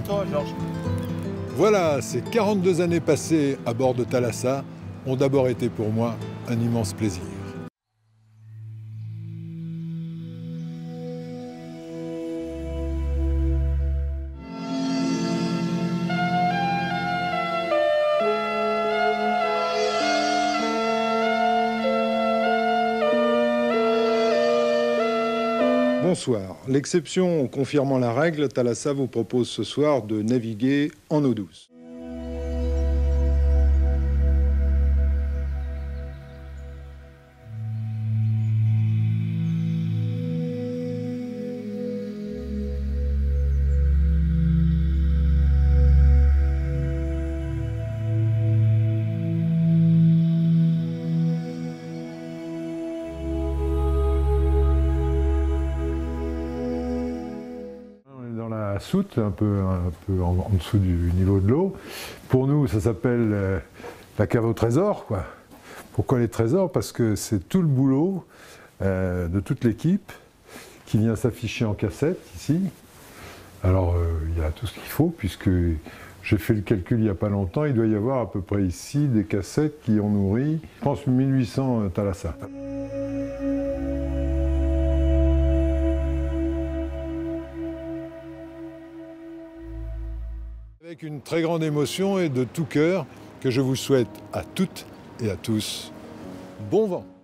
toi, Georges. Voilà, ces 42 années passées à bord de Thalassa ont d'abord été pour moi un immense plaisir. Bonsoir. L'exception confirmant la règle, Thalassa vous propose ce soir de naviguer en eau douce. La soute, un peu en dessous du niveau de l'eau. Pour nous, ça s'appelle la cave au trésor, quoi. Pourquoi les trésors? Parce que c'est tout le boulot de toute l'équipe qui vient s'afficher en cassette ici. Alors, il y a tout ce qu'il faut, puisque j'ai fait le calcul il n'y a pas longtemps, il doit y avoir à peu près ici des cassettes qui ont nourri, je pense, 1800 Thalassa. Avec une très grande émotion et de tout cœur que je vous souhaite à toutes et à tous bon vent.